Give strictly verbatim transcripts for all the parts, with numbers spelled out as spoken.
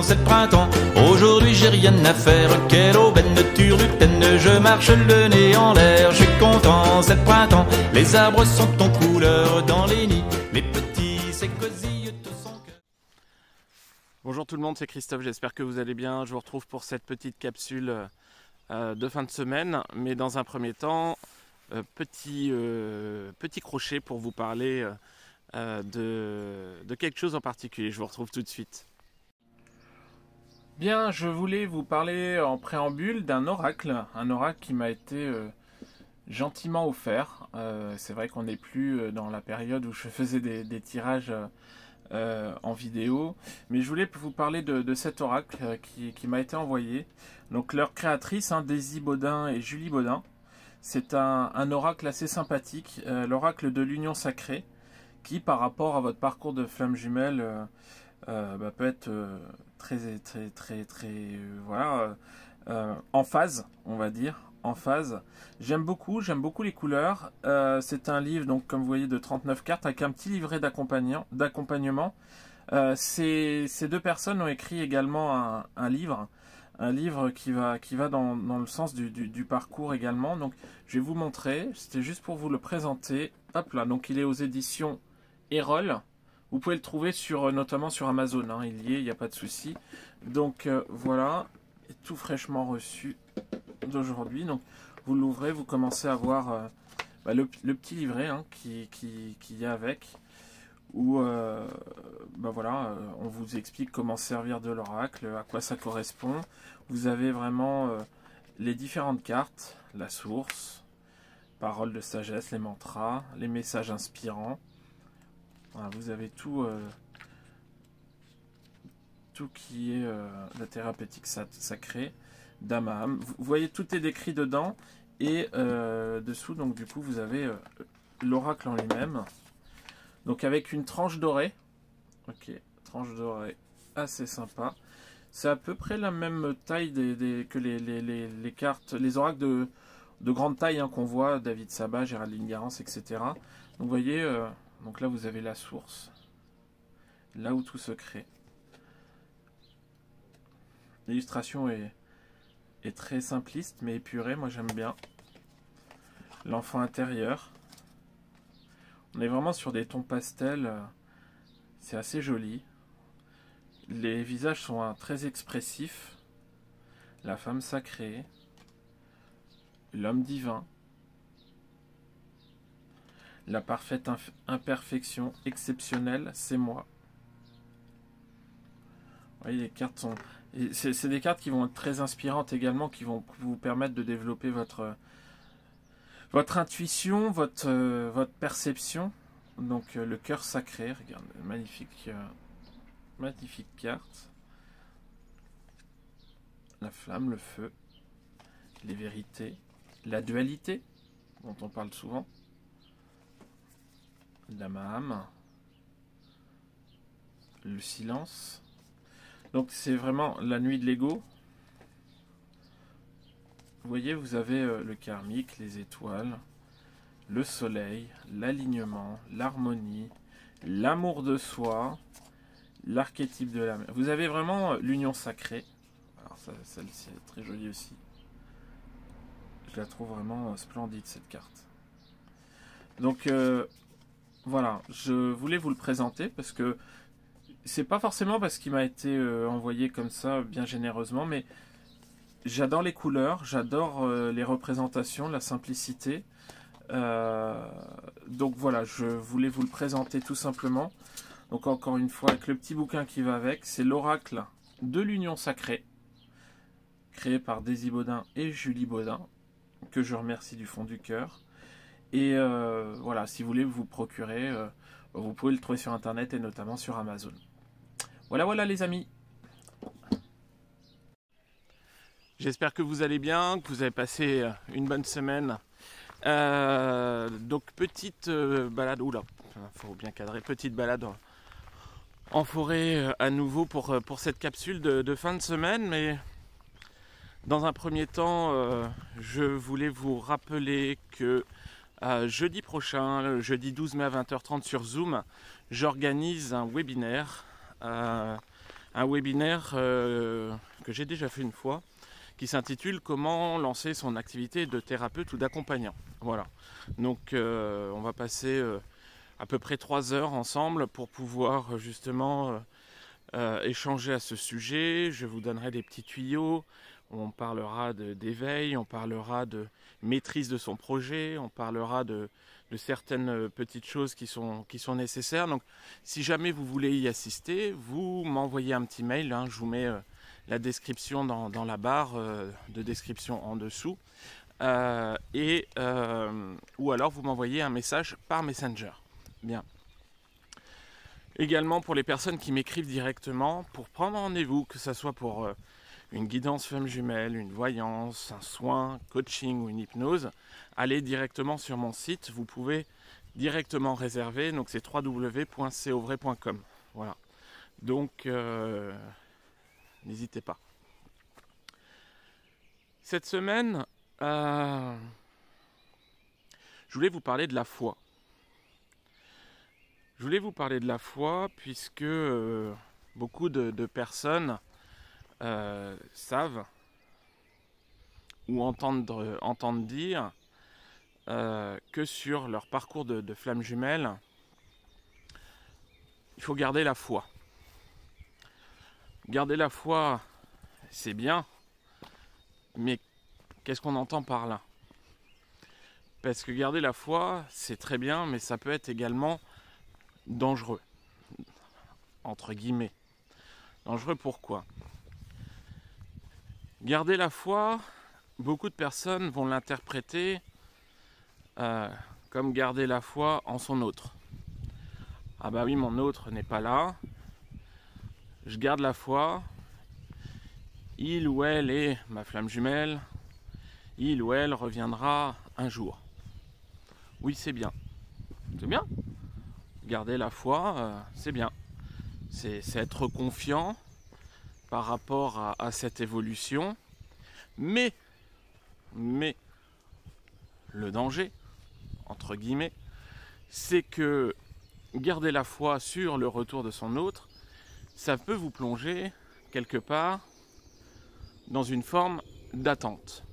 content, c'est le printemps. Aujourd'hui j'ai rien à faire, quelle aubaine de turlutaine. Je marche le nez en l'air, je suis content, c'est le printemps. Les arbres sont en couleur dans les nids, les petits s'écosillent tout son cœur. Bonjour tout le monde, c'est Christophe, j'espère que vous allez bien. Je vous retrouve pour cette petite capsule euh, de fin de semaine. Mais dans un premier temps, euh, petit, euh, petit crochet pour vous parler euh, de, de quelque chose en particulier. Je vous retrouve tout de suite. Bien, je voulais vous parler en préambule d'un oracle. Un oracle qui m'a été euh, gentiment offert. Euh, c'est vrai qu'on n'est plus dans la période où je faisais des, des tirages... Euh, Euh, en vidéo, mais je voulais vous parler de, de cet oracle euh, qui, qui m'a été envoyé. Donc leur créatrice, hein, Daisy Baudin et Julie Baudin, c'est un, un oracle assez sympathique, euh, l'oracle de l'union sacrée, qui par rapport à votre parcours de flamme jumelle euh, euh, bah, peut être euh, très très très très euh, voilà euh, en phase, on va dire. En phase. J'aime beaucoup, j'aime beaucoup les couleurs. Euh, c'est un livre, donc comme vous voyez, de trente-neuf cartes avec un petit livret d'accompagnement. Euh, ces, ces deux personnes ont écrit également un, un livre, un livre qui va, qui va dans, dans le sens du, du, du parcours également. Donc je vais vous montrer, c'était juste pour vous le présenter. Hop là, donc il est aux éditions Erol. Vous pouvez le trouver sur, notamment sur Amazon, hein, il y est, il n'y a pas de souci. Donc euh, voilà, tout fraîchement reçu d'aujourd'hui. Donc vous l'ouvrez, vous commencez à voir euh, bah, le, le petit livret hein, qui, qui, qui y a avec, où euh, bah, voilà, euh, on vous explique comment servir de l'oracle, à quoi ça correspond. Vous avez vraiment euh, les différentes cartes, la source, paroles de sagesse, les mantras, les messages inspirants. Voilà, vous avez tout, euh, tout qui est euh, la thérapeutique sacrée. Damam. Vous voyez, tout est décrit dedans et euh, dessous, donc du coup, vous avez euh, l'oracle en lui-même. Donc avec une tranche dorée. Ok, tranche dorée assez sympa. C'est à peu près la même taille des, des, que les, les, les, les cartes, les oracles de, de grande taille hein, qu'on voit, David Sabat, Géraldine Garance, et cetera. Donc vous voyez, euh, donc là vous avez la source, là où tout se crée. L'illustration est est très simpliste mais épuré, moi j'aime bien. L'enfant intérieur, on est vraiment sur des tons pastels, c'est assez joli. Les visages sont hein, très expressifs. La femme sacrée, l'homme divin, la parfaite imperfection exceptionnelle, c'est moi. Vous voyez, les cartes sont... C'est des cartes qui vont être très inspirantes également, qui vont vous permettre de développer votre, votre intuition, votre, euh, votre perception. Donc euh, le cœur sacré, regarde, magnifique, euh, magnifique carte. La flamme, le feu, les vérités, la dualité, dont on parle souvent. La Maham, le silence. Donc c'est vraiment la nuit de l'ego. Vous voyez, vous avez euh, le karmique, les étoiles, le soleil, l'alignement, l'harmonie, l'amour de soi, l'archétype de l'âme. Vous avez vraiment euh, l'union sacrée. Alors celle-ci est très jolie aussi. Je la trouve vraiment euh, splendide cette carte. Donc euh, voilà, je voulais vous le présenter parce que c'est pas forcément parce qu'il m'a été euh, envoyé comme ça, bien généreusement, mais j'adore les couleurs, j'adore euh, les représentations, la simplicité. Euh, donc voilà, je voulais vous le présenter tout simplement. Donc encore une fois, avec le petit bouquin qui va avec, c'est l'oracle de l'union sacrée, créé par Daisy Baudin et Julie Baudin, que je remercie du fond du cœur. Et euh, voilà, si vous voulez vous procurer, euh, vous pouvez le trouver sur internet et notamment sur Amazon. Voilà, voilà les amis. J'espère que vous allez bien, que vous avez passé une bonne semaine. Euh, donc petite euh, balade, oula, faut bien cadrer, petite balade en, en forêt euh, à nouveau pour, pour cette capsule de, de fin de semaine. Mais dans un premier temps, euh, je voulais vous rappeler que euh, jeudi prochain, le jeudi douze mai à vingt heures trente sur Zoom, j'organise un webinaire. Euh, un webinaire euh, que j'ai déjà fait une fois, qui s'intitule « Comment lancer son activité de thérapeute ou d'accompagnant ». Voilà. Donc euh, on va passer euh, à peu près trois heures ensemble pour pouvoir justement euh, euh, échanger à ce sujet. Je vous donnerai des petits tuyaux. On parlera de, d'éveil, on parlera de maîtrise de son projet, on parlera de, de certaines petites choses qui sont, qui sont nécessaires. Donc si jamais vous voulez y assister, vous m'envoyez un petit mail, hein, je vous mets euh, la description dans, dans la barre euh, de description en dessous, euh, et, euh, ou alors vous m'envoyez un message par Messenger. Bien. Également pour les personnes qui m'écrivent directement, pour prendre rendez-vous, que ce soit pour... Euh, une guidance femme jumelle, une voyance, un soin, coaching ou une hypnose, allez directement sur mon site, vous pouvez directement réserver, donc c'est w w w point c o vrai point com. Voilà. Donc euh, n'hésitez pas. Cette semaine, euh, je voulais vous parler de la foi. Je voulais vous parler de la foi puisque euh, beaucoup de, de personnes Euh, savent ou entendent, euh, entendent dire euh, que sur leur parcours de, de flamme jumelle, il faut garder la foi. Garder la foi, c'est bien, mais qu'est-ce qu'on entend par là? Parce que garder la foi, c'est très bien, mais ça peut être également dangereux, entre guillemets. Dangereux pourquoi? Garder la foi, beaucoup de personnes vont l'interpréter euh, comme garder la foi en son autre. Ah bah oui, mon autre n'est pas là, je garde la foi, il ou elle est ma flamme jumelle, il ou elle reviendra un jour. Oui, c'est bien, c'est bien, garder la foi, euh, c'est bien, c'est, c'est être confiant par rapport à, à cette évolution, mais, mais le danger, entre guillemets, c'est que garder la foi sur le retour de son autre, ça peut vous plonger quelque part dans une forme d'attente.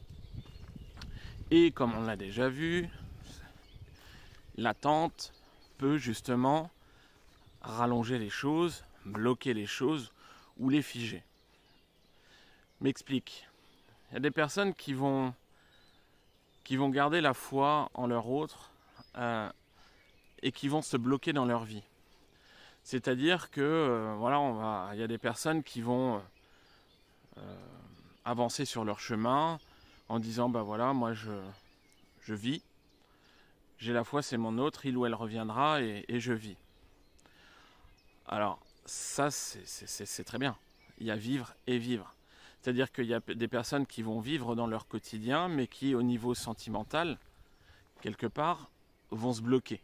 Et comme on l'a déjà vu, l'attente peut justement rallonger les choses, bloquer les choses, ou les figer. M'explique. Il y a des personnes qui vont, qui vont garder la foi en leur autre euh, et qui vont se bloquer dans leur vie. C'est-à-dire que euh, voilà, on va, il y a des personnes qui vont euh, avancer sur leur chemin en disant bah voilà, moi je, je vis, j'ai la foi, c'est mon autre, il ou elle reviendra et, et je vis. Alors ça, c'est, c'est, c'est très bien. Il y a vivre et vivre. C'est-à-dire qu'il y a des personnes qui vont vivre dans leur quotidien, mais qui, au niveau sentimental, quelque part, vont se bloquer.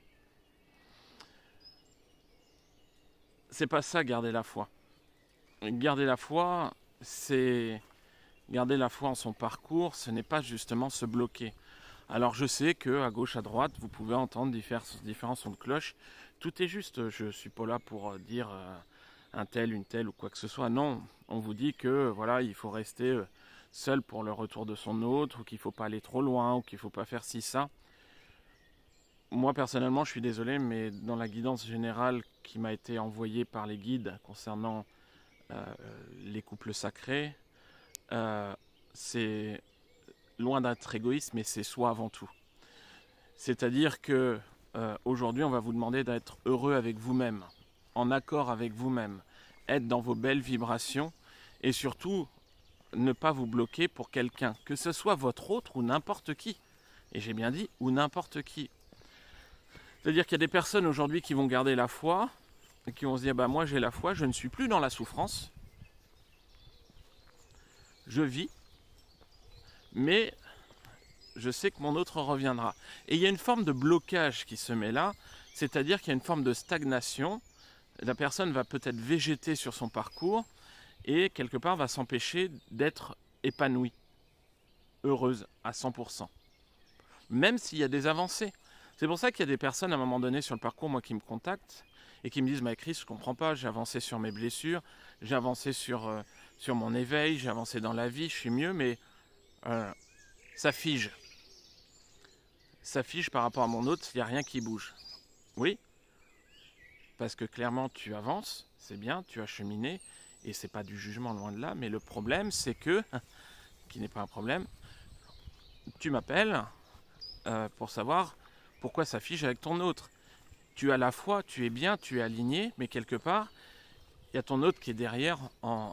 C'est pas ça, garder la foi. Garder la foi, c'est... Garder la foi en son parcours, ce n'est pas justement se bloquer. Alors je sais que à gauche, à droite, vous pouvez entendre différents, différents sons de cloche. Tout est juste, je ne suis pas là pour dire euh, un tel, une telle ou quoi que ce soit. Non, on vous dit que voilà, il faut rester seul pour le retour de son autre, ou qu'il ne faut pas aller trop loin, ou qu'il ne faut pas faire ci, ça. Moi personnellement, je suis désolé, mais dans la guidance générale qui m'a été envoyée par les guides concernant euh, les couples sacrés, euh, c'est loin d'être égoïste, mais c'est soi avant tout. C'est-à-dire que euh, aujourd'hui, on va vous demander d'être heureux avec vous-même, en accord avec vous-même, être dans vos belles vibrations et surtout ne pas vous bloquer pour quelqu'un, que ce soit votre autre ou n'importe qui. Et j'ai bien dit, ou n'importe qui. C'est-à-dire qu'il y a des personnes aujourd'hui qui vont garder la foi et qui vont se dire, bah moi j'ai la foi, je ne suis plus dans la souffrance, je vis, mais je sais que mon autre reviendra. Et il y a une forme de blocage qui se met là, c'est-à-dire qu'il y a une forme de stagnation. La personne va peut-être végéter sur son parcours et quelque part va s'empêcher d'être épanouie, heureuse à cent pour cent. Même s'il y a des avancées. C'est pour ça qu'il y a des personnes à un moment donné sur le parcours, moi qui me contactent, et qui me disent, mais Chris, je comprends pas, j'ai avancé sur mes blessures, j'ai avancé sur, euh, sur mon éveil, j'ai avancé dans la vie, je suis mieux, mais euh, ça fige. Ça fige par rapport à mon autre, il n'y a rien qui bouge. Oui, parce que clairement tu avances, c'est bien, tu as cheminé, et c'est pas du jugement loin de là, mais le problème c'est que, qui n'est pas un problème, tu m'appelles euh, pour savoir pourquoi ça fige avec ton autre. Tu as la foi, tu es bien, tu es aligné, mais quelque part, il y a ton autre qui est derrière en,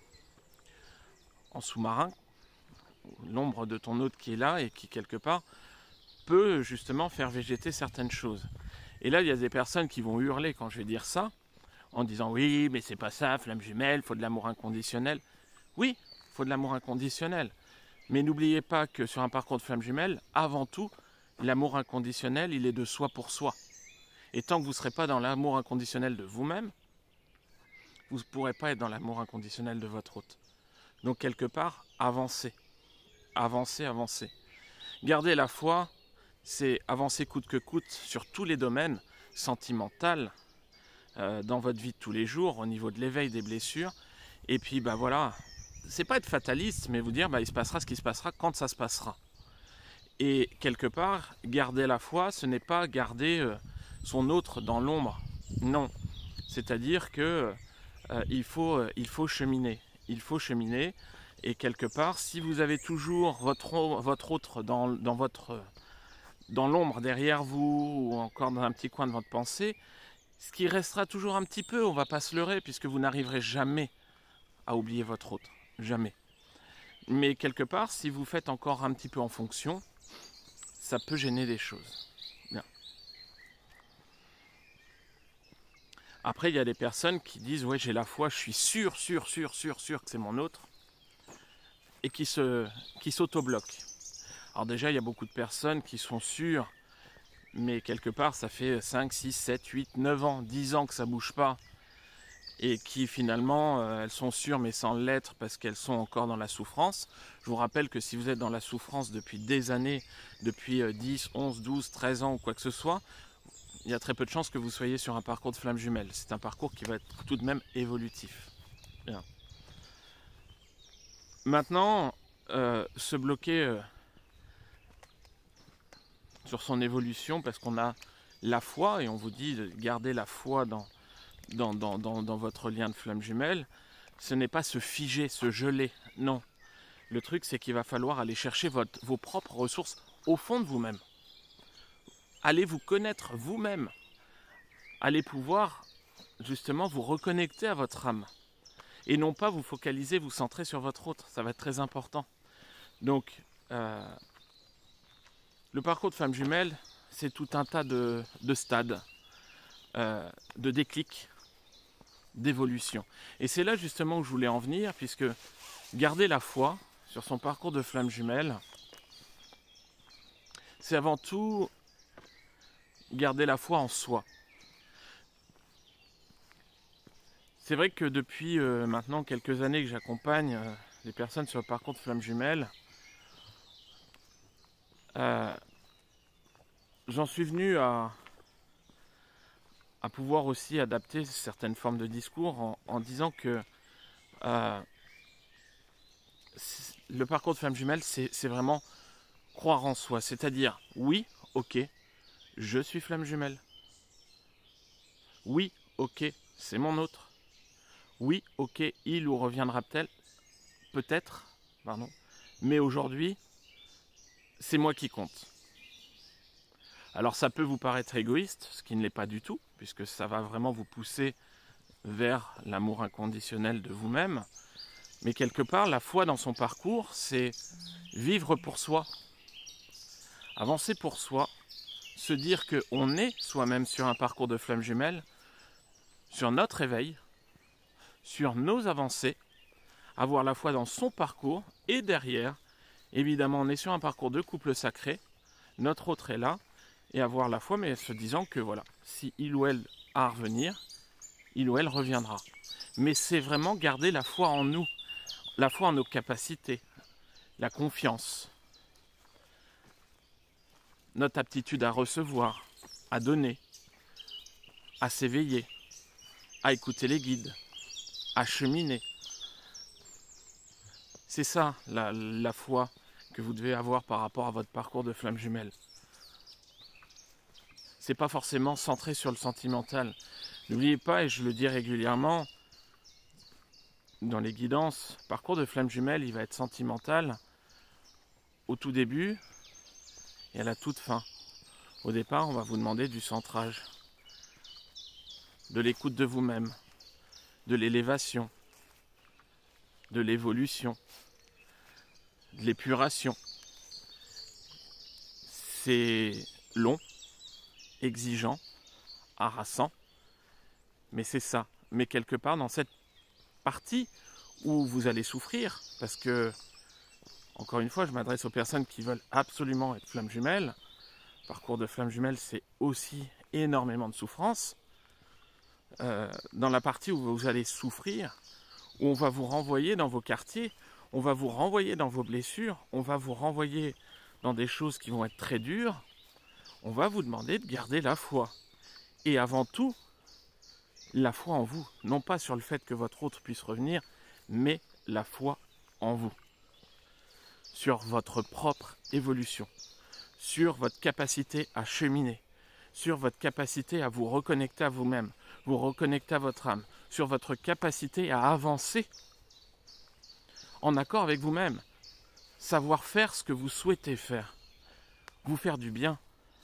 en sous-marin, l'ombre de ton autre qui est là et qui quelque part peut justement faire végéter certaines choses. Et là, il y a des personnes qui vont hurler quand je vais dire ça, en disant oui, mais c'est pas ça, flamme jumelle, il faut de l'amour inconditionnel. Oui, il faut de l'amour inconditionnel. Mais n'oubliez pas que sur un parcours de flamme jumelle, avant tout, l'amour inconditionnel, il est de soi pour soi. Et tant que vous ne serez pas dans l'amour inconditionnel de vous-même, vous ne pourrez pas être dans l'amour inconditionnel de votre hôte. Donc quelque part, avancez. Avancez, avancez. Gardez la foi, c'est avancer coûte que coûte sur tous les domaines, sentimental, euh, dans votre vie de tous les jours, au niveau de l'éveil des blessures. Et puis, bah voilà, c'est pas être fataliste, mais vous dire, bah, il se passera ce qui se passera quand ça se passera. Et quelque part, garder la foi, ce n'est pas garder euh, son autre dans l'ombre. Non. C'est-à-dire que euh, il faut, euh, il faut cheminer. Il faut cheminer. Et quelque part, si vous avez toujours votre, votre autre dans, dans, votre, dans l'ombre derrière vous, ou encore dans un petit coin de votre pensée, ce qui restera toujours un petit peu, on ne va pas se leurrer, puisque vous n'arriverez jamais à oublier votre autre. Jamais. Mais quelque part, si vous faites encore un petit peu en fonction, ça peut gêner des choses. Bien. Après, il y a des personnes qui disent « ouais, j'ai la foi, je suis sûr, sûr, sûr, sûr, sûr que c'est mon autre » et qui se, qui s'auto-bloquent. Alors déjà, il y a beaucoup de personnes qui sont sûres, mais quelque part, ça fait cinq, six, sept, huit, neuf ans, dix ans que ça ne bouge pas, et qui finalement, euh, elles sont sûres, mais sans l'être, parce qu'elles sont encore dans la souffrance. Je vous rappelle que si vous êtes dans la souffrance depuis des années, depuis dix, onze, douze, treize ans ou quoi que ce soit, il y a très peu de chances que vous soyez sur un parcours de flamme jumelle. C'est un parcours qui va être tout de même évolutif. Bien. Maintenant, euh, se bloquer euh, sur son évolution, parce qu'on a la foi, et on vous dit de garder la foi dans, dans, dans, dans, dans votre lien de flamme jumelle, ce n'est pas se figer, se geler, non. Le truc, c'est qu'il va falloir aller chercher votre, vos propres ressources au fond de vous-même. Allez vous connaître vous-même. Allez pouvoir justement vous reconnecter à votre âme. Et non pas vous focaliser, vous centrer sur votre autre. Ça va être très important. Donc, euh, le parcours de flamme jumelle, c'est tout un tas de, de stades, euh, de déclics, d'évolution. Et c'est là justement où je voulais en venir, puisque garder la foi sur son parcours de flamme jumelle, c'est avant tout garder la foi en soi. C'est vrai que depuis euh, maintenant quelques années que j'accompagne euh, les personnes sur le parcours de flamme jumelle, euh, j'en suis venu à, à pouvoir aussi adapter certaines formes de discours en, en disant que euh, le parcours de flamme jumelle, c'est, c'est vraiment croire en soi. C'est-à-dire, oui, ok, je suis flamme jumelle. Oui, ok, c'est mon autre. Oui, ok, il ou reviendra-t-elle, peut-être, pardon, mais aujourd'hui, c'est moi qui compte. Alors ça peut vous paraître égoïste, ce qui ne l'est pas du tout, puisque ça va vraiment vous pousser vers l'amour inconditionnel de vous-même, mais quelque part, la foi dans son parcours, c'est vivre pour soi, avancer pour soi, se dire qu'on est soi-même sur un parcours de flamme jumelle, sur notre éveil, sur nos avancées, avoir la foi dans son parcours, et derrière, évidemment, on est sur un parcours de couple sacré, notre autre est là, et avoir la foi, mais se disant que voilà, si il ou elle a à revenir, il ou elle reviendra. Mais c'est vraiment garder la foi en nous, la foi en nos capacités, la confiance, notre aptitude à recevoir, à donner, à s'éveiller. à écouter les guides, à cheminer. C'est ça la, la foi que vous devez avoir par rapport à votre parcours de flamme jumelle. C'est pas forcément centré sur le sentimental. N'oubliez pas, et je le dis régulièrement, dans les guidances, le parcours de flamme jumelle, il va être sentimental au tout début et à la toute fin. Au départ, on va vous demander du centrage, de l'écoute de vous-même, de l'élévation, de l'évolution, de l'épuration. C'est long, exigeant, harassant, mais c'est ça. Mais quelque part dans cette partie où vous allez souffrir, parce que, encore une fois, je m'adresse aux personnes qui veulent absolument être flamme jumelle. Le parcours de flamme jumelle, c'est aussi énormément de souffrance. Euh, dans la partie où vous allez souffrir, où on va vous renvoyer dans vos quartiers, on va vous renvoyer dans vos blessures, on va vous renvoyer dans des choses qui vont être très dures, on va vous demander de garder la foi. Et avant tout, la foi en vous, non pas sur le fait que votre autre puisse revenir, mais la foi en vous, sur votre propre évolution, sur votre capacité à cheminer, sur votre capacité à vous reconnecter à vous-même, vous reconnecter à votre âme, sur votre capacité à avancer en accord avec vous-même, savoir faire ce que vous souhaitez faire, vous faire du bien,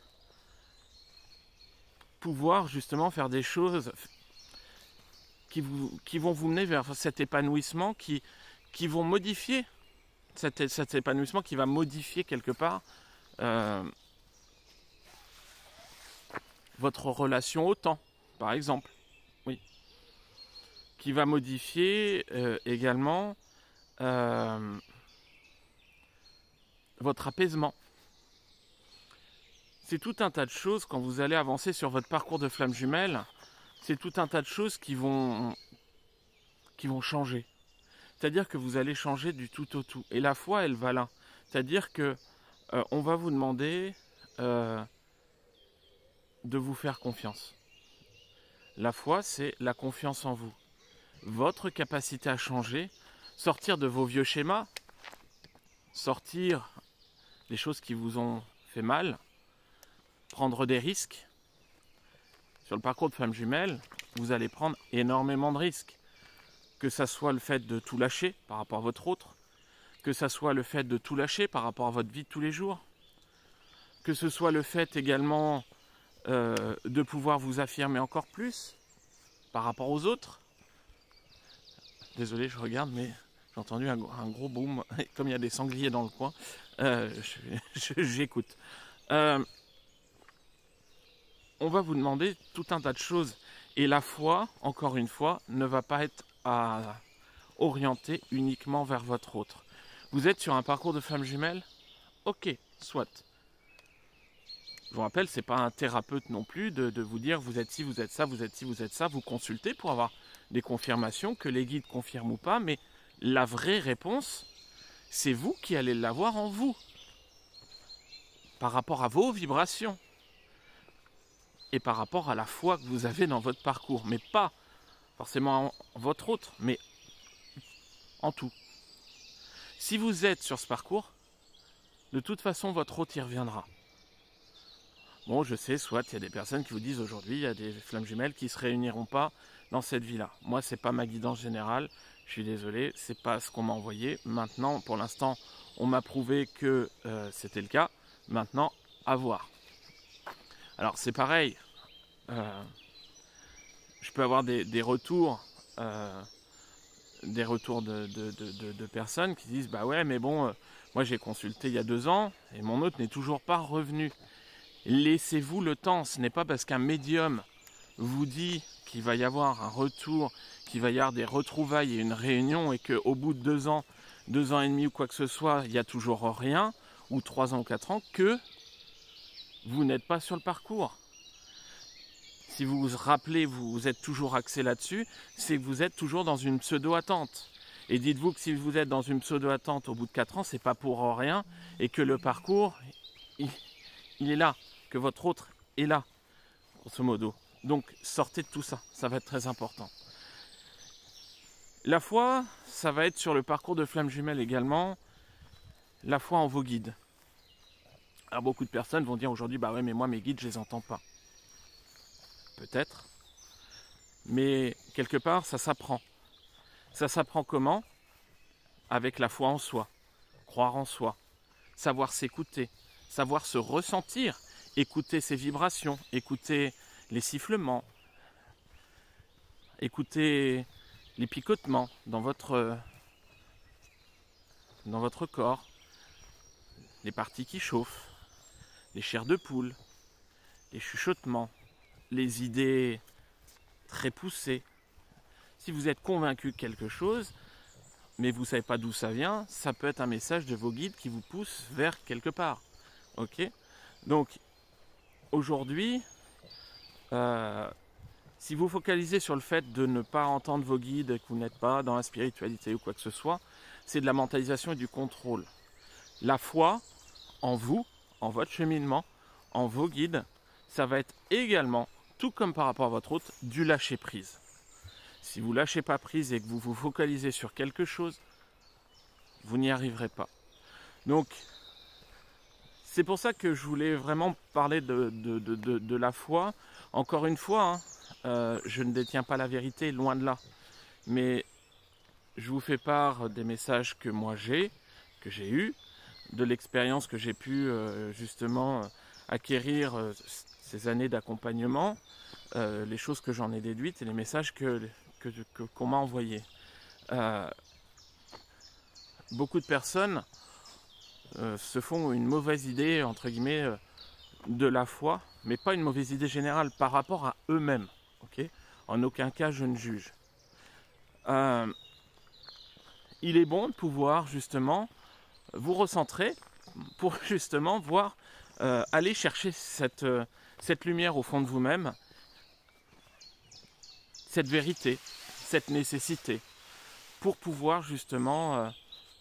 pouvoir justement faire des choses qui, vous, qui vont vous mener vers cet épanouissement, qui, qui vont modifier, cet, cet épanouissement qui va modifier quelque part euh, votre relation au temps, par exemple, oui, qui va modifier euh, également euh, votre apaisement. C'est tout un tas de choses quand vous allez avancer sur votre parcours de flamme jumelle, c'est tout un tas de choses qui vont, qui vont changer. C'est-à-dire que vous allez changer du tout au tout. Et la foi, elle va là. C'est-à-dire que euh, on va vous demander euh, de vous faire confiance. La foi, c'est la confiance en vous. Votre capacité à changer, sortir de vos vieux schémas, sortir des choses qui vous ont fait mal, prendre des risques. Sur le parcours de flamme jumelle, vous allez prendre énormément de risques. Que ça soit le fait de tout lâcher par rapport à votre autre, que ça soit le fait de tout lâcher par rapport à votre vie de tous les jours, que ce soit le fait également euh, de pouvoir vous affirmer encore plus par rapport aux autres. Désolé, je regarde, mais j'ai entendu un, un gros boom, comme il y a des sangliers dans le coin, euh, j'écoute. Euh, on va vous demander tout un tas de choses. Et la foi, encore une fois, ne va pas être à orienter uniquement vers votre autre. Vous êtes sur un parcours de flamme jumelle ? Ok, soit. Je vous rappelle, ce n'est pas un thérapeute non plus de, de vous dire vous êtes ci, vous êtes ça, vous êtes ci, vous êtes ça. Vous consultez pour avoir des confirmations, que les guides confirment ou pas, mais la vraie réponse, c'est vous qui allez l'avoir en vous, par rapport à vos vibrations et par rapport à la foi que vous avez dans votre parcours, mais pas forcément en votre autre, mais en tout. Si vous êtes sur ce parcours, de toute façon, votre autre y reviendra. Bon, je sais, soit il y a des personnes qui vous disent aujourd'hui, il y a des flammes jumelles qui ne se réuniront pas dans cette vie-là. Moi, ce n'est pas ma guidance générale, je suis désolé, ce n'est pas ce qu'on m'a envoyé. Maintenant, pour l'instant, on m'a prouvé que euh, c'était le cas. Maintenant, à voir. Alors, c'est pareil. Euh, je peux avoir des, des retours, euh, des retours de, de, de, de, de personnes qui disent « Bah ouais, mais bon, euh, moi j'ai consulté il y a deux ans et mon autre n'est toujours pas revenu. » Laissez-vous le temps. Ce n'est pas parce qu'un médium vous dit qu'il va y avoir un retour, qu'il va y avoir des retrouvailles et une réunion et qu'au bout de deux ans, deux ans et demi ou quoi que ce soit, il n'y a toujours rien, ou trois ans ou quatre ans, que vous n'êtes pas sur le parcours. Si vous vous rappelez, vous êtes toujours axé là-dessus, c'est que vous êtes toujours dans une pseudo-attente. Et dites-vous que si vous êtes dans une pseudo-attente au bout de quatre ans, c'est pas pour rien, et que le parcours, il, il est là, que votre autre est là, grosso modo. Donc sortez de tout ça, ça va être très important. La foi, ça va être sur le parcours de Flamme Jumelle également, la foi en vos guides. Alors beaucoup de personnes vont dire aujourd'hui, bah ouais mais moi mes guides je les entends pas. Peut-être, mais quelque part ça s'apprend. Ça s'apprend comment? Avec la foi en soi, croire en soi, savoir s'écouter, savoir se ressentir, écouter ses vibrations, écouter les sifflements, écouter les picotements dans votre, dans votre corps, les parties qui chauffent, les chairs de poule, les chuchotements, les idées très poussées. Si vous êtes convaincu de quelque chose, mais vous ne savez pas d'où ça vient, ça peut être un message de vos guides qui vous pousse vers quelque part. Ok? Donc, aujourd'hui, euh, si vous focalisez sur le fait de ne pas entendre vos guides, que vous n'êtes pas dans la spiritualité ou quoi que ce soit, c'est de la mentalisation et du contrôle. La foi en vous, en votre cheminement, en vos guides, ça va être également, tout comme par rapport à votre hôte, du lâcher prise. Si vous ne lâchez pas prise et que vous vous focalisez sur quelque chose, vous n'y arriverez pas. Donc, c'est pour ça que je voulais vraiment parler de, de, de, de, de la foi. Encore une fois, hein, euh, je ne détiens pas la vérité, loin de là. Mais je vous fais part des messages que moi j'ai, que j'ai eus, de l'expérience que j'ai pu euh, justement acquérir euh, ces années d'accompagnement, euh, les choses que j'en ai déduites et les messages que, que, que, qu'on m'a envoyés. Euh, beaucoup de personnes euh, se font une mauvaise idée, entre guillemets, euh, de la foi, mais pas une mauvaise idée générale par rapport à eux-mêmes. Okay ? En aucun cas, je ne juge. Euh, il est bon de pouvoir justement vous recentrer pour justement voir, euh, aller chercher cette, euh, cette lumière au fond de vous-même, cette vérité, cette nécessité, pour pouvoir justement euh,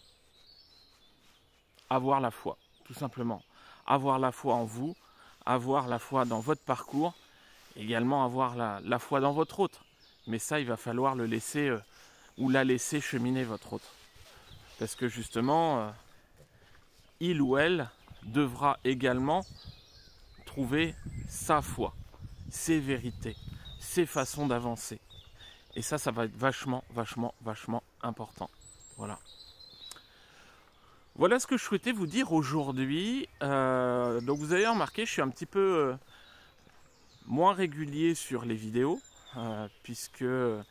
avoir la foi, tout simplement. Avoir la foi en vous, avoir la foi dans votre parcours, également avoir la, la foi dans votre autre. Mais ça, il va falloir le laisser euh, ou la laisser cheminer votre autre. Parce que justement, euh, il ou elle devra également trouver sa foi, ses vérités, ses façons d'avancer. Et ça, ça va être vachement, vachement, vachement important. Voilà. Voilà ce que je souhaitais vous dire aujourd'hui. Euh, donc vous avez remarqué, je suis un petit peu euh, moins régulier sur les vidéos, euh, puisque euh,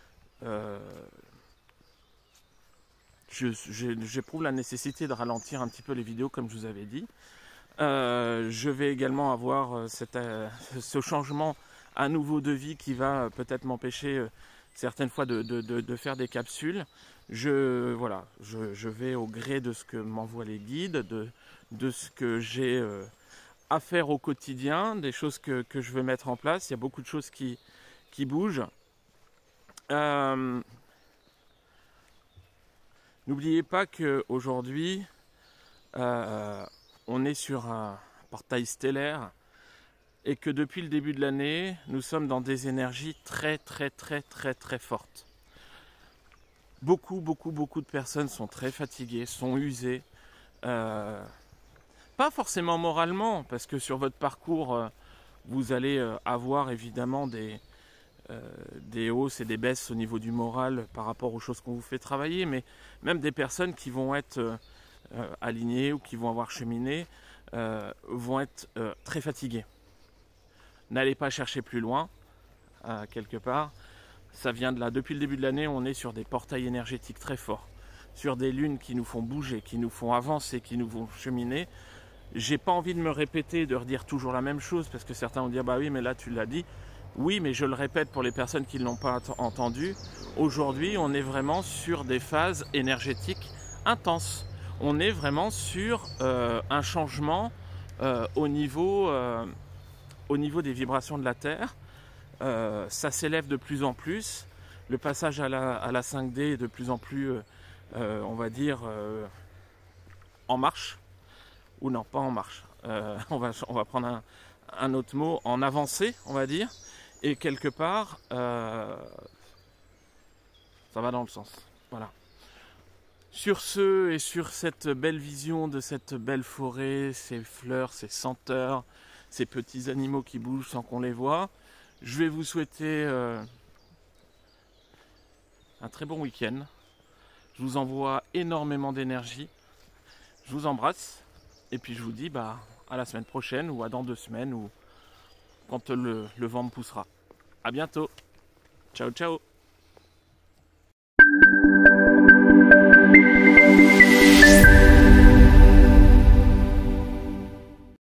je, je, j'éprouve la nécessité de ralentir un petit peu les vidéos, comme je vous avais dit. Euh, je vais également avoir cette, euh, ce changement à nouveau de vie qui va peut-être m'empêcher euh, certaines fois de, de, de, de faire des capsules. Je, voilà, je, je vais au gré de ce que m'envoient les guides, de, de ce que j'ai euh, à faire au quotidien, des choses que, que je veux mettre en place. Il y a beaucoup de choses qui, qui bougent. Euh, N'oubliez pas qu'aujourd'hui, euh, on est sur un portail stellaire et que depuis le début de l'année, nous sommes dans des énergies très très très très très fortes. Beaucoup, beaucoup, beaucoup de personnes sont très fatiguées, sont usées. Euh, pas forcément moralement, parce que sur votre parcours, euh, vous allez euh, avoir évidemment des, euh, des hausses et des baisses au niveau du moral par rapport aux choses qu'on vous fait travailler, mais même des personnes qui vont être euh, euh, alignées ou qui vont avoir cheminé euh, vont être euh, très fatiguées. N'allez pas chercher plus loin, euh, quelque part. Ça vient de là. Depuis le début de l'année, on est sur des portails énergétiques très forts, sur des lunes qui nous font bouger, qui nous font avancer, qui nous font cheminer. J'ai pas envie de me répéter, de redire toujours la même chose, parce que certains vont dire bah oui, mais là tu l'as dit. Oui, mais je le répète pour les personnes qui ne l'ont pas entendu. Aujourd'hui, on est vraiment sur des phases énergétiques intenses. On est vraiment sur euh, un changement euh, au niveau, euh, au niveau des vibrations de la Terre. Euh, ça s'élève de plus en plus. Le passage à la, à la cinq D est de plus en plus, euh, euh, on va dire, euh, en marche. Ou non, pas en marche. Euh, on, va, on va prendre un, un autre mot, en avancée, on va dire. Et quelque part, euh, ça va dans le sens. Voilà. Sur ce et sur cette belle vision de cette belle forêt, ces fleurs, ces senteurs, ces petits animaux qui bougent sans qu'on les voit, je vais vous souhaiter euh, un très bon week-end. Je vous envoie énormément d'énergie. Je vous embrasse. Et puis je vous dis bah, à la semaine prochaine ou à dans deux semaines ou quand le, le vent me poussera. A bientôt. Ciao, ciao.